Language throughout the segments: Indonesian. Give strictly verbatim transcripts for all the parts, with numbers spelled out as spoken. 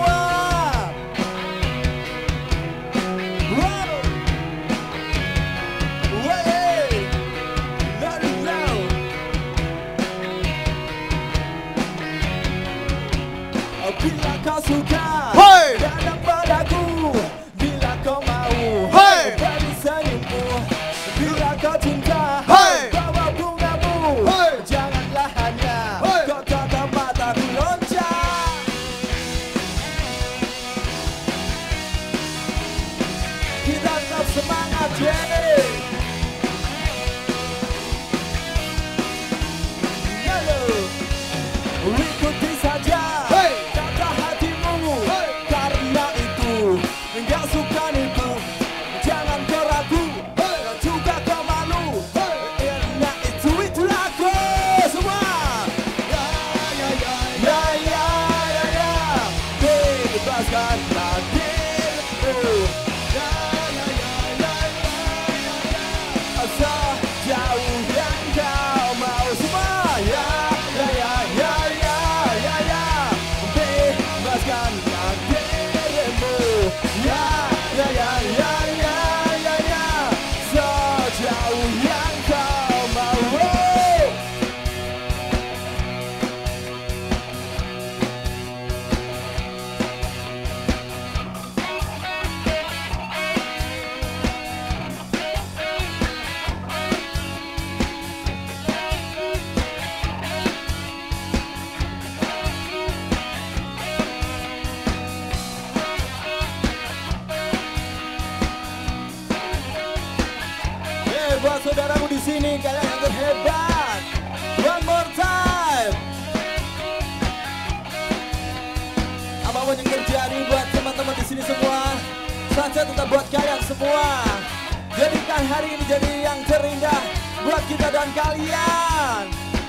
semua. Wow. Wey. Let it know. Bila kau suka Hey. datang padaku, bila kau mau Hey. beri senyummu, bila kau cinta Hey. bawa bungamu, Hey. janganlah hanya Hey. kau tatap mataku loncat. Kita tetap semangat, Jenny. Halo, ikuti saja Hey. kata hatimu, Hey. karena itu enggak suka nipu. Jangan kau ragu, Hey. dan juga kau malu. Hey. Karena itu itulah aku semua. Ya ya ya ya ya ya ya, bebaskanlah dirimu. Ya ya ya ya ya ya ya, asal jauh yang kau mau semua. Ya ya ya ya ya ya ya, bebaskanlah dirimu. Ya ya ya ya ya ya ya, sejauh yang kau mau. Eh, buat saudaraku di sini, kalian yang terhebat. One more time. Apapun yang terjadi buat teman-teman di sini semua, saja tetap buat kalian semua. Jadikan hari ini jadi yang terindah buat kita dan kalian.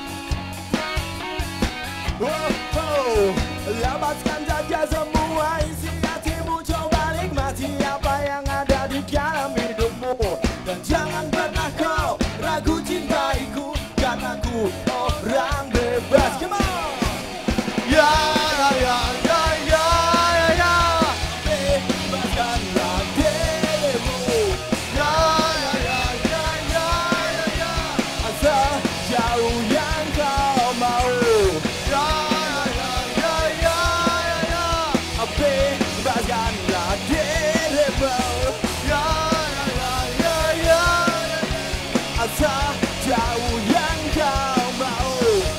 Oh, oh. Lambatkan saja semua isi hatimu, coba nikmati apa yang ada di dalam hidupmu. Dan jangan pernah kau ragu cintaiku, karena ku orang bebas. Come on. Ya ya ya ya ya ya ya. Bebaskanlah dirimu. Ya ya ya ya ya ya ya. Asal jauh yang kau mau. Ya ya ya ya ya ya. Bebaskanlah dirimu. Ya ya ya ya ya. Asal jauh yang kau mau.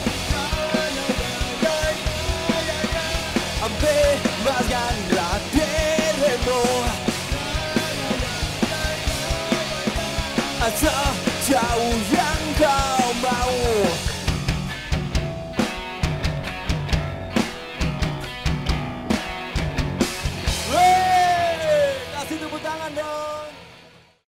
Bebaskanlah dirimu. Asal jauh yang